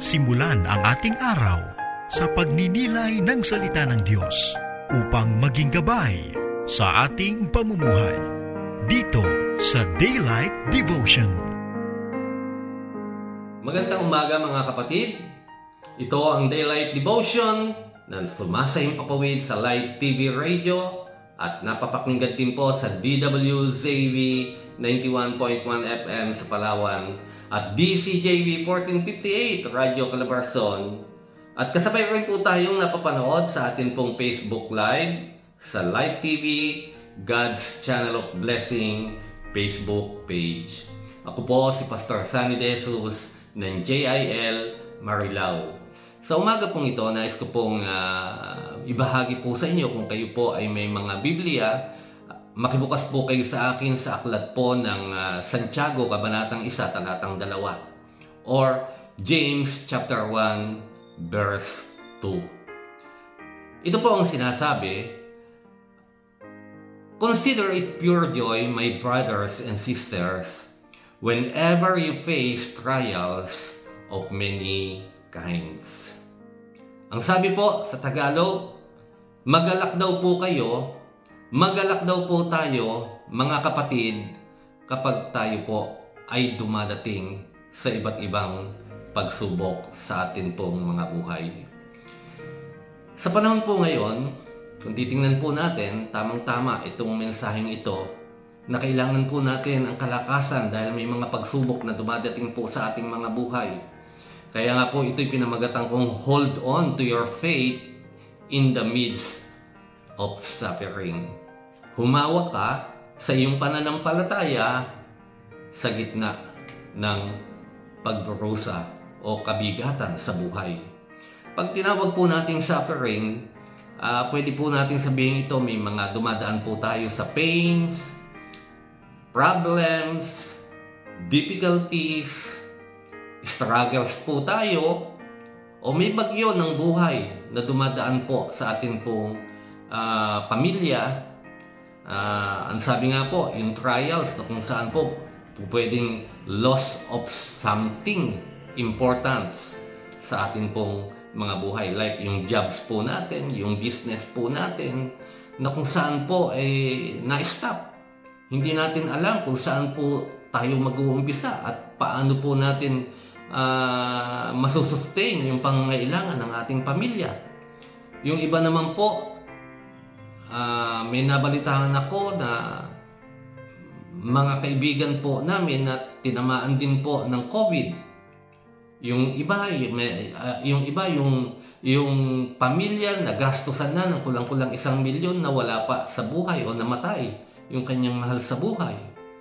Simulan ang ating araw sa pagninilay ng salita ng Diyos upang maging gabay sa ating pamumuhay. Dito sa Daylight Devotion. Magandang umaga mga kapatid. Ito ang Daylight Devotion na sumasayang papawid sa Light TV Radio at napapakinggan din po sa DWZV 91.1 FM sa Palawan at DCJV 1458 Radio Calabarzon. At kasabay rin po tayong napapanood sa atin pong Facebook Live sa Light TV, God's Channel of Blessing Facebook page. Ako po si Pastor Sunny De Jesus ng JIL Marilao. Sa umaga pong ito, nais ko pong ibahagi po sa inyo kung kayo po ay may mga Biblia. Makibukas po kayo sa akin sa aklat po ng Santiago, Kabanatang 1, Talatang 2 or James chapter 1, verse 2. Ito po ang sinasabi, "Consider it pure joy, my brothers and sisters, whenever you face trials of many kinds." Ang sabi po sa Tagalog, magalak daw po kayo, magalak daw po tayo mga kapatid kapag tayo po ay dumadating sa iba't ibang pagsubok sa atin pong mga buhay. Sa panahon po ngayon, kung titingnan po natin, tamang-tama itong mensaheng ito na kailangan po natin ang kalakasan dahil may mga pagsubok na dumadating po sa ating mga buhay. Kaya nga po ito'y pinamagatan kong hold on to your faith in the midst of suffering. Humawak ka sa iyong pananampalataya sa gitna ng pagdurusa o kabigatan sa buhay. Pag tinawag po nating suffering, pwede po natin sabihin ito may mga dumadaan po tayo sa pains, problems, difficulties, struggles po tayo, o may bagyo ng buhay na dumadaan po sa atin pong pamilya. Ang sabi nga po, yung trials na kung saan po pwedeng loss of something important sa atin pong mga buhay, like yung jobs po natin, yung business po natin, na kung saan po na-stop. Hindi natin alam kung saan po tayo mag-uumpisa at paano po natin masusustain yung pangangailangan ng ating pamilya. Yung iba naman po, may nabalitaan ako na mga kaibigan po namin na tinamaan din po ng COVID. Yung iba yung pamilya nagastusan na ng kulang-kulang 1 milyon na wala pa sa buhay o namatay yung kanyang mahal sa buhay.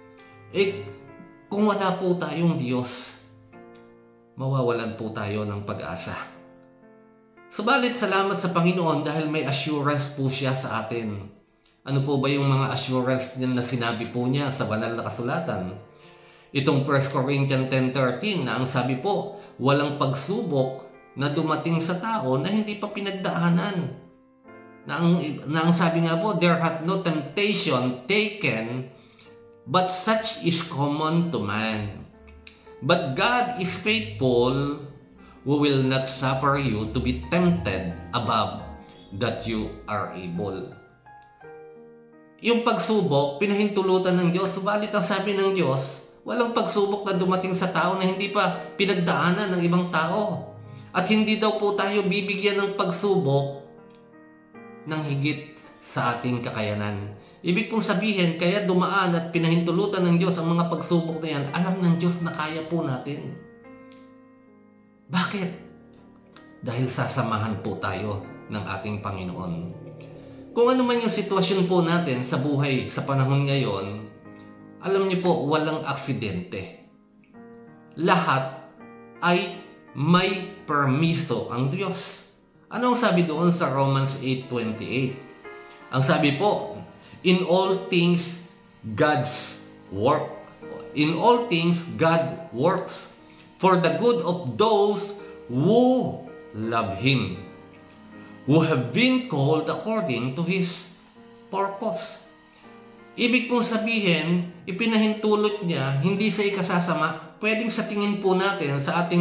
Kung wala po tayong Diyos, mawawalan po tayo ng pag-asa. Subalit salamat sa Panginoon dahil may assurance po siya sa atin. Ano po ba yung mga assurance niya na sinabi po niya sa banal na kasulatan? Itong 1 Corinthians 10:13 na ang sabi po, walang pagsubok na dumating sa tao na hindi pa pinagdaanan. Na ang sabi nga po, there hath no temptation taken, but such is common to man. But God is faithful, who will not suffer you to be tempted above that you are able. Yung pagsubok, pinahintulutan ng Diyos. Subalit ang sabi ng Diyos, walang pagsubok na dumating sa tao na hindi pa pinagdaanan ng ibang tao. At hindi daw po tayo bibigyan ng pagsubok ng higit sa ating kakayanan. Ibig pong sabihin, kaya dumaan at pinahintulutan ng Diyos ang mga pagsubok na yan, alam ng Diyos na kaya po natin. Bakit? Dahil sasamahan po tayo ng ating Panginoon. Kung ano man yung sitwasyon po natin sa buhay sa panahon ngayon, alam niyo po, walang aksidente. Lahat ay may permiso ang Diyos. Ano ang sabi doon sa Romans 8:28? Ang sabi po, in all things God's work. In all things God works for the good of those who love Him, who have been called according to His purpose. Ibig pong sabihin, ipinahintulot niya, hindi sa ikasasama. Pwedeng sa tingin po natin, sa ating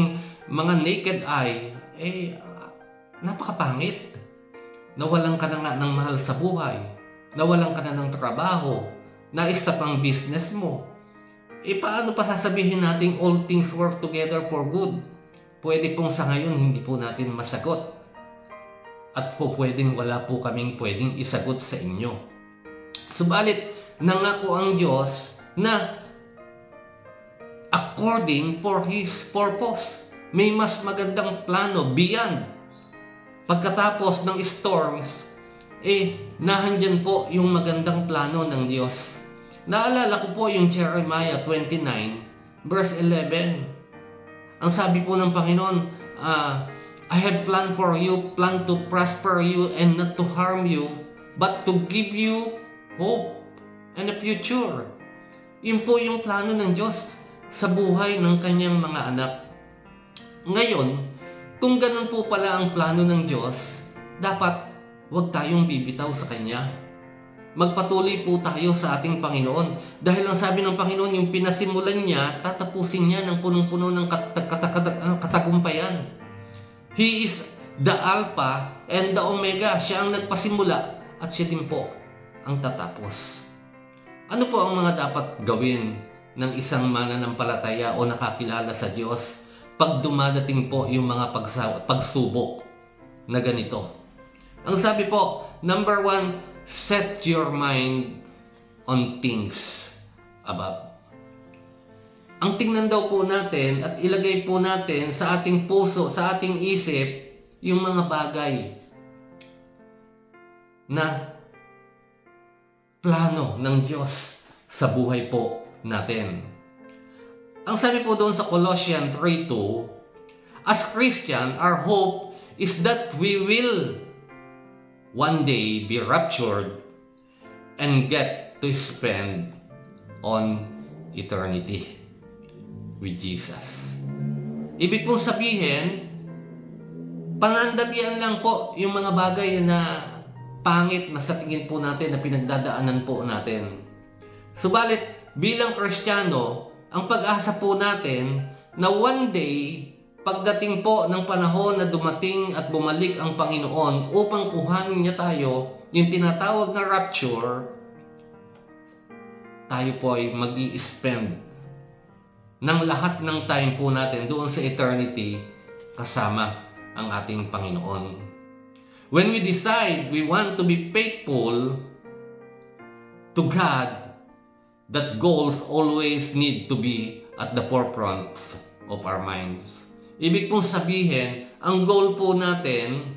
mga naked eye, napakapangit. Nawalan ka na nga ng mahal sa buhay, nawalan ka na ng trabaho, na-stop ang business mo. Paano pa sasabihin natin all things work together for good? Pwede pong sa ngayon hindi po natin masagot. At pwedeng wala po kaming pwedeng isagot sa inyo. Subalit, nangako ang Diyos na according for His purpose, may mas magandang plano beyond. Pagkatapos ng storms, nahandyan po yung magandang plano ng Diyos. Naalala ko po yung Jeremiah 29 verse 11. Ang sabi po ng Panginoon, I have planned for you, plan to prosper you and not to harm you, but to give you hope and a future. Yun po yung plano ng Diyos sa buhay ng kanyang mga anak. Ngayon, kung ganun po pala ang plano ng Diyos, dapat huwag tayong bibitaw sa Kanya. Magpatuloy po tayo sa ating Panginoon. Dahil ang sabi ng Panginoon, yung pinasimulan niya, tatapusin niya ng punong-puno ng katagumpayan. He is the Alpha and the Omega. Siya ang nagpasimula at siya din po ang tatapos. Ano po ang mga dapat gawin ng isang mananampalataya o nakakilala sa Diyos pag dumadating po yung mga pagsubok na ganito? Ang sabi po, number 1, set your mind on things above. Ang tingnan daw po natin at ilagay po natin sa ating puso, sa ating isip, yung mga bagay na plano ng Diyos sa buhay po natin. Ang sabi po doon sa Colossians 3:2, as Christian, our hope is that we will one day be raptured and get to spend on eternity with Jesus. Ibig pong sabihin, panandalian lang po yung mga bagay na pangit na sa tingin po natin na pinagdadaanan po natin. Subalit, bilang Kristiyano, ang pag-asa po natin na one day, pagdating po ng panahon na dumating at bumalik ang Panginoon upang kuhanin niya tayo, yung tinatawag na rapture, tayo po ay mag-i-spend ng lahat ng time po natin doon sa eternity kasama ang ating Panginoon. When we decide we want to be faithful to God, that goals always need to be at the forefront of our minds. Ibig pong sabihin, ang goal po natin,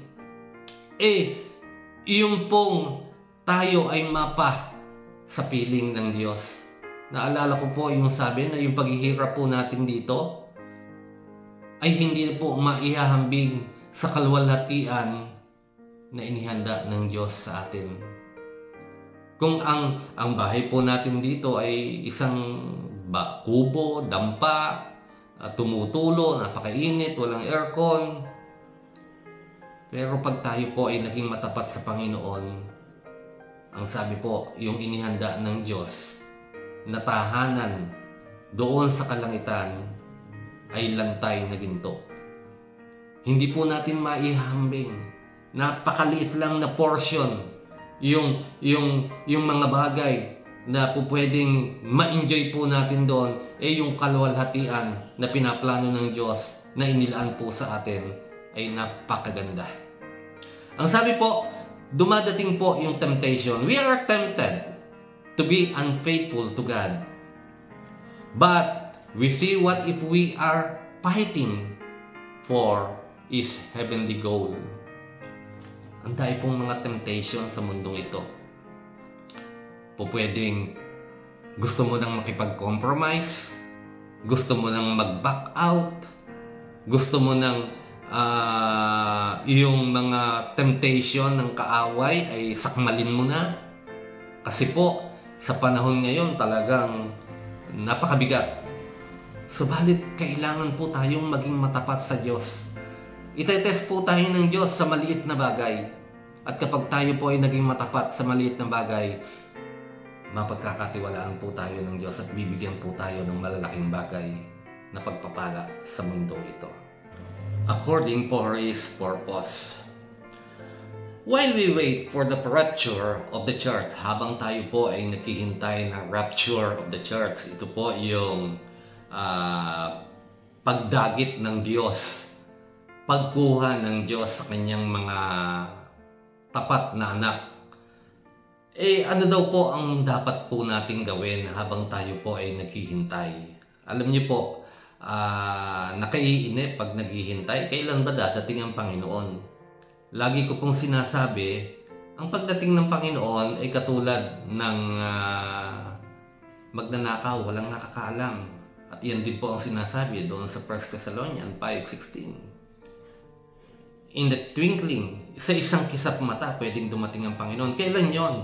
yung pong tayo ay mapa sa piling ng Diyos. Naalala ko po yung sabi na yung paghihirap po natin dito ay hindi po maihahambing sa kalwalhatian na inihanda ng Diyos sa atin. Kung ang bahay po natin dito ay isang kubo, dampa, tumutulo, napakainit, walang aircon. Pero pag tayo po ay naging matapat sa Panginoon, ang sabi po, yung inihanda ng Diyos na tahanan doon sa kalangitan ay lantay na ginto. Hindi po natin maihambing. Napakaliit lang na portion yung mga bagay na po pwedeng ma-enjoy po natin doon yung kalwalhatian na pinaplano ng Diyos na inilaan po sa atin ay napakaganda. Ang sabi po, dumadating po yung temptation. We are tempted to be unfaithful to God. But we see what if we are fighting for His heavenly goal. Ang dami pong mga temptation sa mundong ito. Pwedeng gusto mo nang makipag-compromise, gusto mo nang mag-back out, gusto mo nang yung mga temptation ng kaaway ay sakmalin mo na. Kasi po, sa panahon ngayon talagang napakabigat. Subalit, kailangan po tayong maging matapat sa Diyos. Itetest po tayo ng Diyos sa maliit na bagay. At kapag tayo po ay naging matapat sa maliit na bagay, mapagkakatiwalaan po tayo ng Diyos at bibigyan po tayo ng malalaking bagay na pagpapala sa mundong ito. according for His purpose. While we wait for the rapture of the church, habang tayo po ay naghihintay ng rapture of the church, ito po yung pagdagit ng Diyos, pagkuha ng Diyos sa kanyang mga tapat na anak. Ano daw po ang dapat po natin gawin habang tayo po ay naghihintay? Alam niyo po, nakaiinip pag naghihintay, kailan ba dadating ang Panginoon? Lagi ko pong sinasabi, ang pagdating ng Panginoon ay katulad ng magnanakaw, walang nakakaalam. At yan din po ang sinasabi doon sa 1 Thessalonians 5:16. In the twinkling, sa isang kisap mata, pwedeng dumating ang Panginoon. Kailan yon?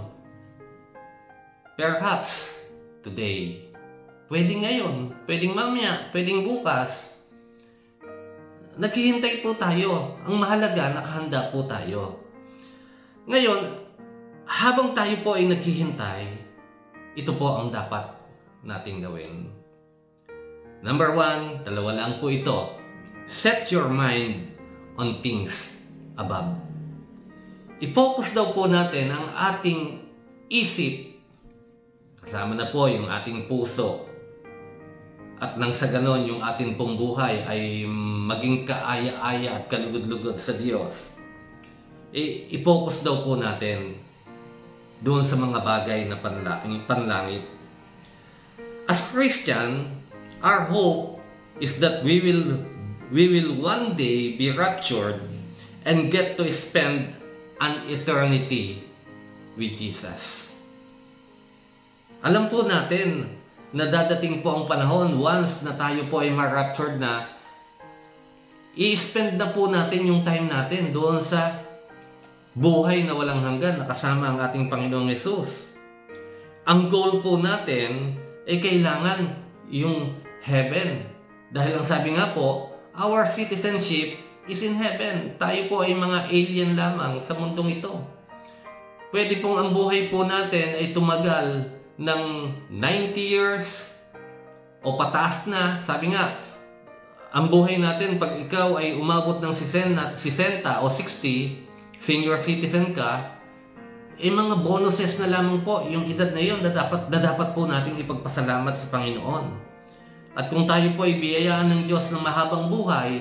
Perhaps today. Pwedeng ngayon, pwedeng mamaya, pwedeng bukas. Naghihintay po tayo. Ang mahalaga, nakahanda po tayo. Ngayon, habang tayo po ay naghihintay, ito po ang dapat natin gawin. Number 1, dalawa lang po ito. Set your mind on things above. I-focus daw po natin ang ating isip, kasama na po yung ating puso, at nang sa ganon, yung ating pong buhay ay maging kaaya-aya at kalugod-lugod sa Diyos. I-focus daw po natin doon sa mga bagay na panlangit. As Christian, our hope is that we will one day be raptured and get to spend an eternity with Jesus. Alam po natin na dadating po ang panahon, once na tayo po ay ma-raptured na, i-spend na po natin yung time natin doon sa buhay na walang hanggan na kasama ang ating Panginoong Hesus. Ang goal po natin ay kailangan yung heaven. Dahil ang sabi nga po, our citizenship is in heaven. Tayo po ay mga alien lamang sa mundong ito. Pwede pong ang buhay po natin ay tumagal ng 90 years o pataas na. Sabi nga, ang buhay natin pag ikaw ay umabot ng 60 o 60, senior citizen ka, mga bonuses na lamang po yung edad na yun na dapat po natin ipagpasalamat sa Panginoon. At kung tayo po ay biyayaan ng Diyos ng mahabang buhay,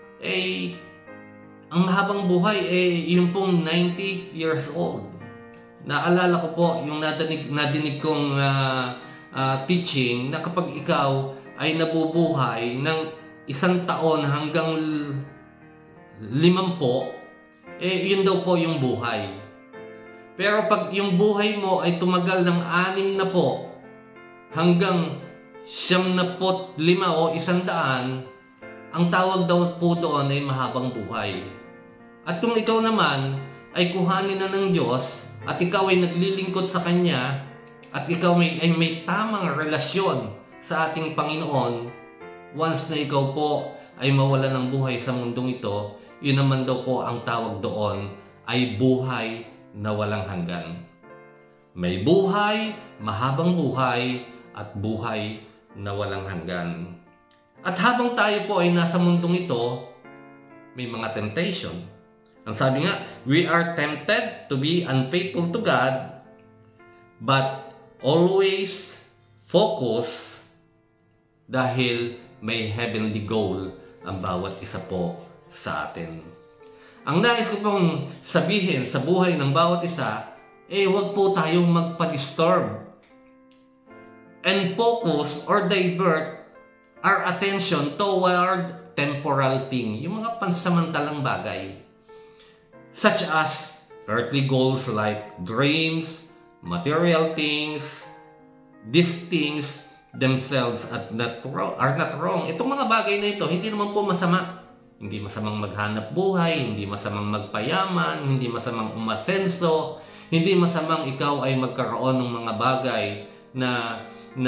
ang mahabang buhay yung pong 90 years old. Naalala ko po yung nadinig kong teaching na kapag ikaw ay nabubuhay ng 1 taon hanggang 50, yun daw po yung buhay. Pero pag yung buhay mo ay tumagal ng 6 na po hanggang 75 o 100, ang tawag daw po doon ay mahabang buhay. At kung ikaw naman ay kuhanin na ng Diyos, at ikaw ay naglilingkod sa Kanya, at ikaw ay may tamang relasyon sa ating Panginoon, once na ikaw po ay mawala ng buhay sa mundong ito, yun naman daw po ang tawag doon ay buhay na walang hanggan. May buhay, mahabang buhay, at buhay na walang hanggan. At habang tayo po ay nasa mundong ito, may mga temptation. Ang sabi nga, we are tempted to be unfaithful to God, but always focus dahil may heavenly goal ang bawat isa po sa atin. Ang nais ko pong sabihin sa buhay ng bawat isa, huwag po tayong magpa-disturb and focus or divert our attention toward temporal thing, yung mga pansamantalang bagay. Such as earthly goals like dreams, material things. These things themselves are not wrong. Itong mga bagay na ito, hindi naman po masama. Hindi masamang maghanap buhay, hindi masamang magpayaman, hindi masamang umasenso, hindi masamang ikaw ay magkaroon ng mga bagay na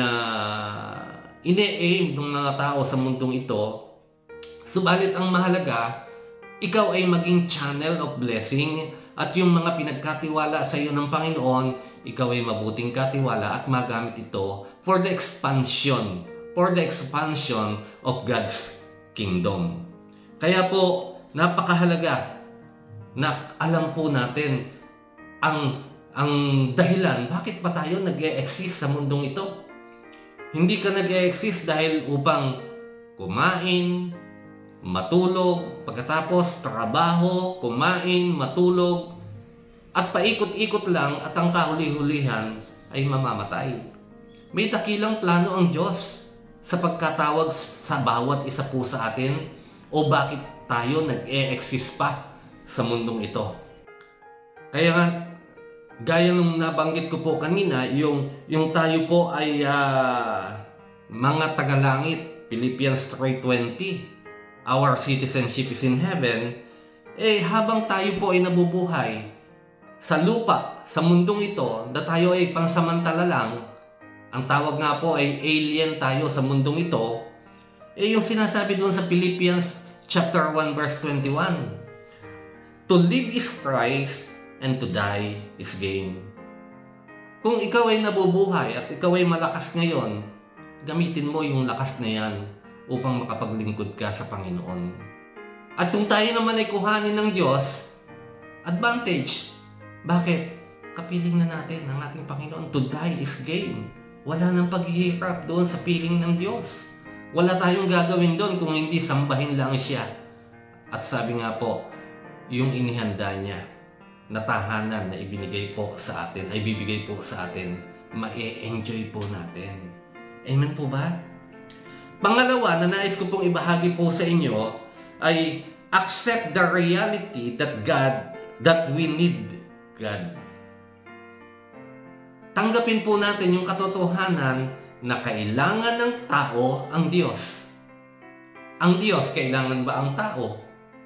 ine-aim ng mga tao sa mundong ito. Subalit ang mahalaga, ikaw ay maging channel of blessing at yung mga pinagkatiwala sa iyo ng Panginoon, ikaw ay mabuting katiwala at magamit ito for the expansion of God's kingdom. Kaya po, napakahalaga na alam po natin ang dahilan bakit pa tayo nag-e-exist sa mundong ito. Hindi ka nag-e-exist dahil upang kumain, matulog, pagkatapos trabaho, kumain, matulog, at paikot-ikot lang at ang kahuli-hulihan ay mamamatay. May dakilang plano ang Diyos sa pagkatawag sa bawat isa po sa atin o bakit tayo nag-e-exist pa sa mundong ito. Kaya nga, gaya nung nabanggit ko po kanina, yung tayo po ay mga tagalangit, Philippians 3:20, our citizenship is in heaven, habang tayo po ay nabubuhay sa lupa, sa mundong ito, na tayo ay pansamantala lang, ang tawag nga po ay alien tayo sa mundong ito, yung sinasabi doon sa Philippians chapter 1 verse 21, to live is Christ and to die is gain. Kung ikaw ay nabubuhay at ikaw ay malakas ngayon, gamitin mo yung lakas na yan upang makapaglingkod ka sa Panginoon. At kung tayo naman ay kuhanin ng Diyos, advantage. Bakit? Kapiling na natin ang ating Panginoon. To die is gain. Wala nang paghihirap doon sa piling ng Diyos. Wala tayong gagawin doon kung hindi sambahin lang siya. At sabi nga po, yung inihanda niya na tahanan na ibinigay po sa atin, ay bibigay po sa atin, ma-enjoy po natin. Amen po ba? Pangalawa na nais ko pong ibahagi po sa inyo ay accept the reality that we need God. Tanggapin po natin yung katotohanan na kailangan ng tao ang Diyos. Ang Diyos, kailangan ba ang tao?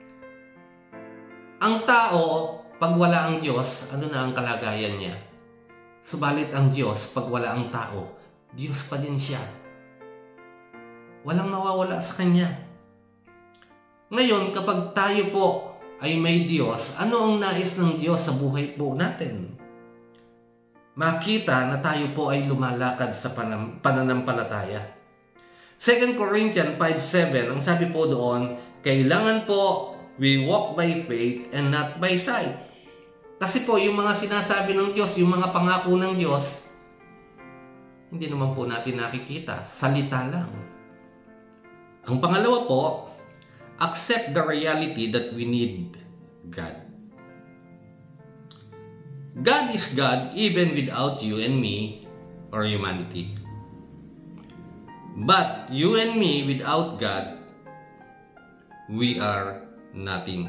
Ang tao, pag wala ang Diyos, ano na ang kalagayan niya? Subalit ang Diyos, pag wala ang tao, Diyos pa din siya. Walang mawawala sa Kanya. Ngayon, kapag tayo po ay may Diyos, ano ang nais ng Diyos sa buhay po natin? Makita na tayo po ay lumalakad sa pananampalataya. 2 Corinthians 5:7, ang sabi po doon, kailangan po we walk by faith and not by sight. Kasi po, yung mga sinasabi ng Diyos, yung mga pangako ng Diyos, hindi naman po natin nakikita. Salita lang. Ang pangalawa po, accept the reality that we need God. God is God even without you and me or humanity. But you and me without God, we are nothing.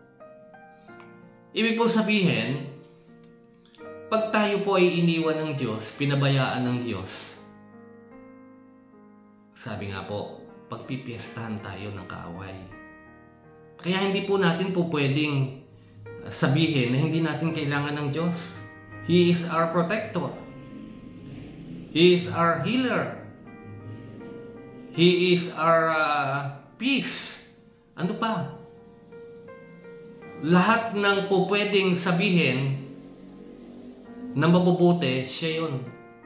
Ibig po sabihin, pag tayo po ay iniwan ng Diyos, pinabayaan ng Diyos, sabi nga po, pagpipiestahan tayo ng kaaway. Kaya hindi po natin po pwedeng sabihin na hindi natin kailangan ng Diyos. He is our protector. He is our healer. He is our peace. Ano pa? Lahat ng po pwedeng sabihin na mabubuti, siya yun.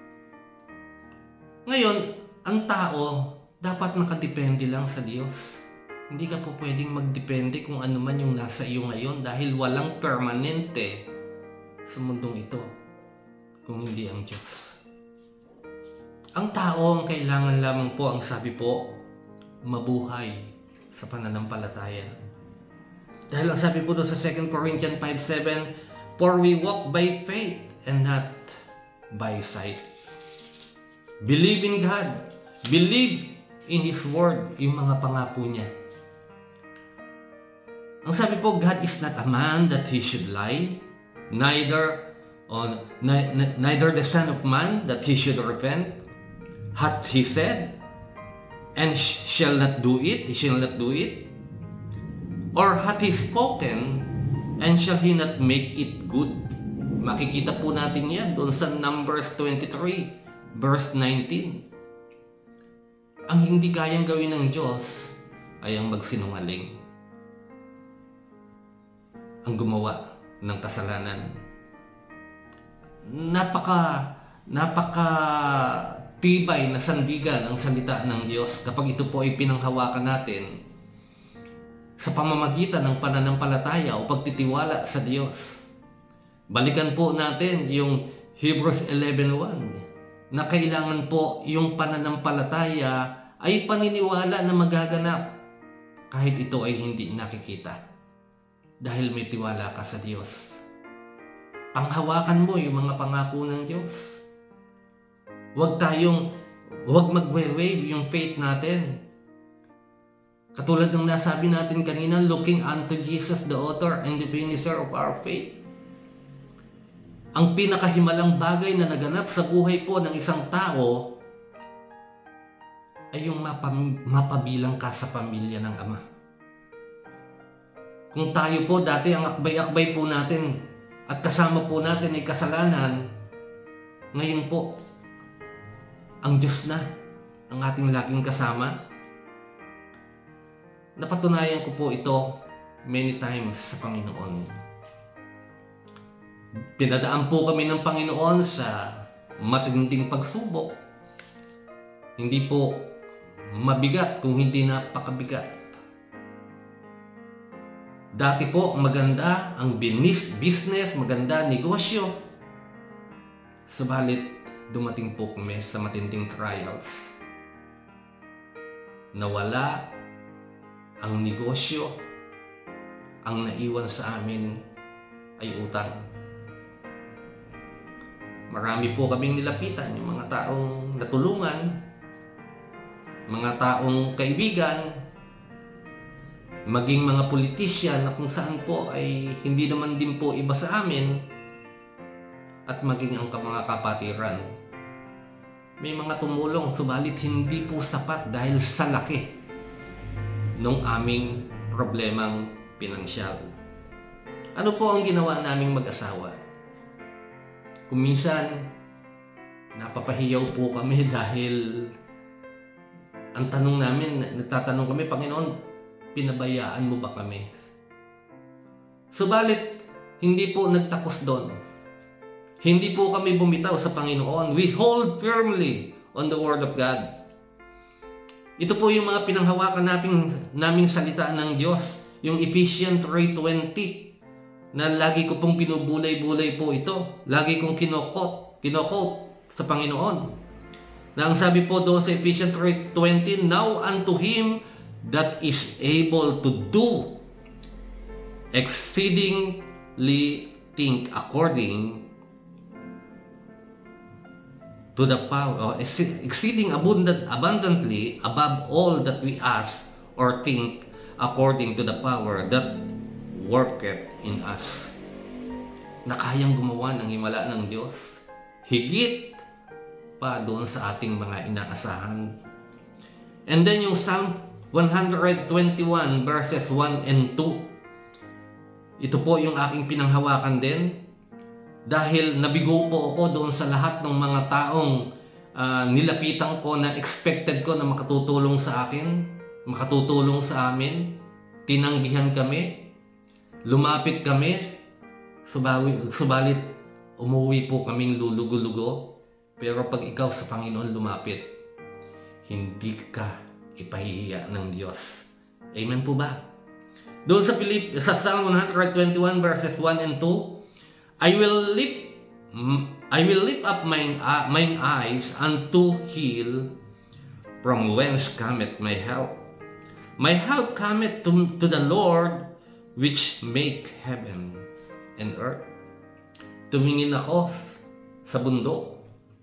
Ngayon, ang tao dapat nakadepende lang sa Diyos. Hindi ka po pwedeng magdepende kung ano man yung nasa iyo ngayon dahil walang permanente sa mundong ito kung hindi ang Diyos. Ang tao ang kailangan lamang po, ang sabi po, mabuhay sa pananampalataya. Dahil ang sabi po doon sa 2 Corinthians 5:7, for we walk by faith and not by sight. Believe in God. Believe in His Word, yung mga pangako niya. Ang sabi po, God is not a man that He should lie, neither the Son of Man that He should repent. Hath He said, and shall not do it? He shall not do it. Or hath He spoken, and shall He not make it good? Makikita po natin yan doon sa Numbers 23, verse 19. Ang hindi kayang gawin ng Diyos ay ang magsinungaling, ang gumawa ng kasalanan. Napaka tibay na sandigan ang salita ng Diyos kapag ito po ay pinanghawakan natin. sa pamamagitan ng pananampalataya o pagtitiwala sa Diyos. Balikan po natin yung Hebrews 11:1 na kailangan po yung pananampalataya ay paniniwala na magaganap kahit ito ay hindi nakikita. Dahil may tiwala ka sa Diyos. Panghawakan mo yung mga pangako ng Diyos. Huwag magwe-wave yung faith natin. Katulad ng nasabi natin kanina, looking unto Jesus, the author and the finisher of our faith. Ang pinakahimalang bagay na naganap sa buhay po ng isang tao ay yung mapabilang ka sa pamilya ng Ama. Kung tayo po dati ang akbay-akbay po natin at kasama po natin ay kasalanan, ngayon po, ang Diyos na ang ating laging kasama. Napatunayan ko po ito many times sa Panginoon. Pinadaan po kami ng Panginoon sa matinding pagsubok. Hindi po mabigat kung hindi napakabigat. Dati po maganda ang business, maganda negosyo. Subalit dumating po kami sa matinding trials. Nawala ang negosyo, ang naiwan sa amin ay utang. Marami po kaming nilapitan, yung mga taong natulungan, mga taong kaibigan, maging mga politisyan na kung saan po ay hindi naman din po iba sa amin, at maging ang mga kapatiran. May mga tumulong, subalit hindi po sapat dahil sa laki nung aming problemang pinansyal. Ano po ang ginawa naming mag-asawa? Kung minsan, napapahiyaw po kami dahil ang tanong namin, nagtatanong kami, Panginoon, pinabayaan mo ba kami? Subalit, hindi po nagtapos doon. Hindi po kami bumitaw sa Panginoon. We hold firmly on the Word of God. Ito po yung mga pinanghawakan naming salita ng Diyos. Yung Ephesians 3:20 na lagi ko pong binubulay-bulay po ito. Lagi kong kinokot sa Panginoon. Na ang sabi po doon sa Ephesians 3:20, now unto Him that is able to do exceedingly think according to the power, exceeding abundantly above all that we ask or think according to the power that worketh in us. Na kayang gumawa ng himala ng Diyos, higit pa doon sa ating mga inaasahan. And then yung Psalm 121 verses 1 and 2. Ito po yung aking pinanghawakan din. Dahil nabigo po ako doon sa lahat ng mga taong nilapitan ko na expected ko na makatutulong sa akin, makatutulong sa amin. Tinanggihan kami, lumapit kami, subalit umuwi po kaming lulugo-lugo. Pero pag ikaw sa Panginoon lumapit, hindi ka ipahihiya ng Diyos. Amen po ba? Doon sa Psalm 121 verses 1 and 2, I will lift up mine eyes unto hill, from whence cometh my help. My help cometh to the Lord, which make heaven and earth. Tumingin ako sa bundok.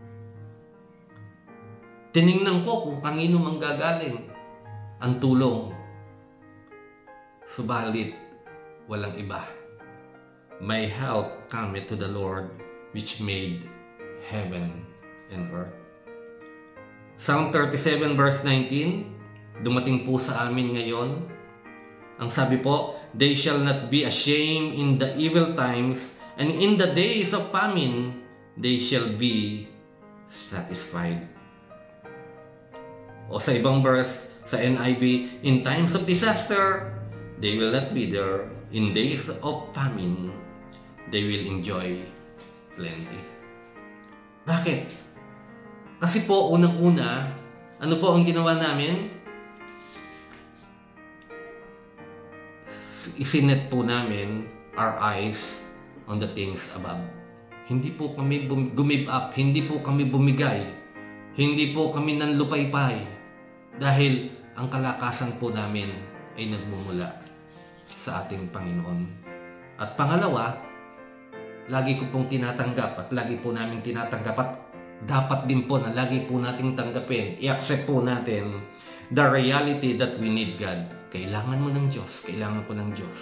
Tiningnan ko kung kanino manggagaling ang tulong. Subalit, walang iba. My help cometh to the Lord, which made heaven and earth. Psalm 37 verse 19, dumating po sa amin ngayon. Ang sabi po, they shall not be ashamed in the evil times, and in the days of famine, they shall be satisfied. O sa ibang verse, sa NIV, in times of disaster, they will not be there. In days of famine, they will enjoy plenty. Bakit? Kasi po, unang-una, ano po ang ginawa namin? isinet po namin our eyes on the things above. Hindi po kami gumive up, hindi po kami bumigay, hindi po kami nanlupaypay dahil ang kalakasan po namin ay nagmumula sa ating Panginoon. At pangalawa, lagi ko pong tinatanggap at lagi po namin tinatanggap at dapat din po na lagi po nating tanggapin, i-accept po natin the reality that we need God. Kailangan mo ng Diyos, kailangan ko ng Diyos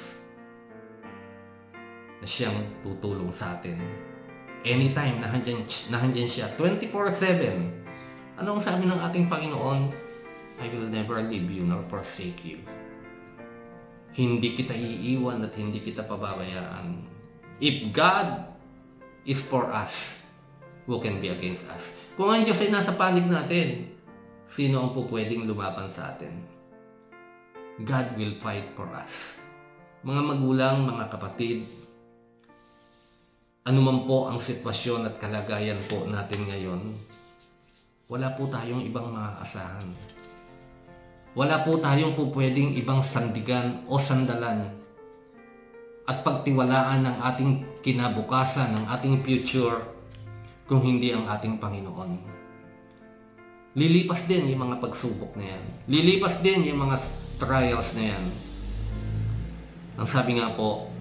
na siyang tutulong sa atin. Anytime, nahandyan siya, 24/7. Anong sabi ng ating Panginoon? I will never leave you nor forsake you. Hindi kita iiwan at hindi kita pababayaan. If God is for us, who can be against us? Kung ang Diyos ay nasa panig natin, sino ang pupwedeng lumaban sa atin? God will fight for us. Mga magulang, mga kapatid, anuman po ang sitwasyon at kalagayan po natin ngayon, wala po tayong ibang maaasahan. Wala po tayong po pwedeng ibang sandigan o sandalan at pagtiwalaan ng ating kinabukasan, ng ating future, kung hindi ang ating Panginoon. Lilipas din yung mga pagsubok na yan. Lilipas din yung mga trials na yan. Ang sabi nga po,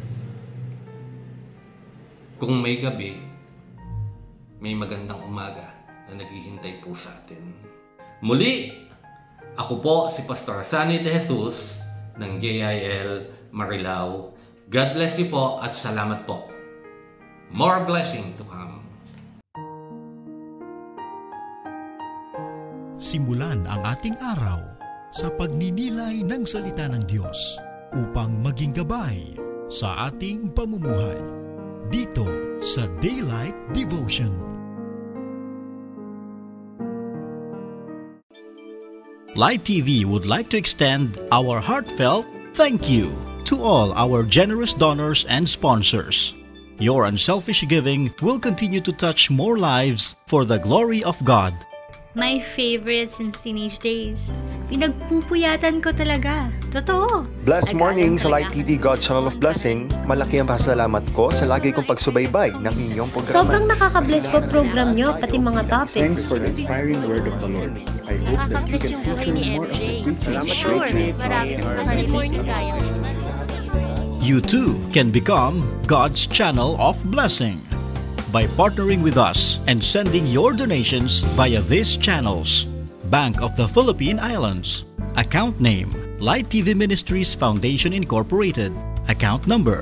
kung may gabi, may magandang umaga na naghihintay po sa atin. Muli, ako po si Pastor Sunny De Jesus ng JIL Marilao. God bless you po at salamat po. More blessing to come. Simulan ang ating araw sa pagninilay ng salita ng Diyos upang maging gabay sa ating pamumuhay dito sa Daylight Devotion. Light TV would like to extend our heartfelt thank you to all our generous donors and sponsors. Your unselfish giving will continue to touch more lives for the glory of God. My favorite since teenage days. Pinagpupuyatan ko talaga. Totoo. Blessed morning sa Light TV, God's Channel of Blessing. Malaki ang pasalamat ko sa lagi kong pagsubaybay ng inyong programa. Sobrang nakaka-bless po program nyo, pati mga topics. Thanks for the inspiring word of the Lord. I hope that you can feature more of the preaching. Sure, marami more ni kaya. You too can become God's Channel of Blessing by partnering with us and sending your donations via these channels. Bank of the Philippine Islands. Account name, Light TV Ministries Foundation Incorporated. Account number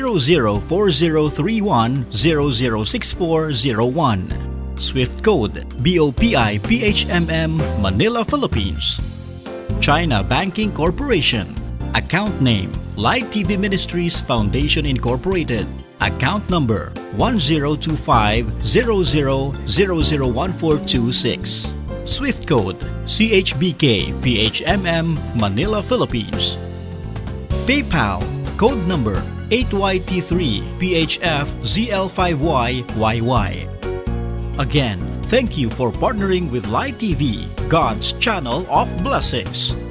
004031006401. Swift code BOPI PHMM Manila, Philippines. China Banking Corporation. Account name, Light TV Ministries Foundation Incorporated. Account number 102500001426. Swift code CHBK PHMM Manila, Philippines. PayPal code number 8YT3 PHF ZL5YYY. Again, thank you for partnering with Light TV, God's Channel of Blessings.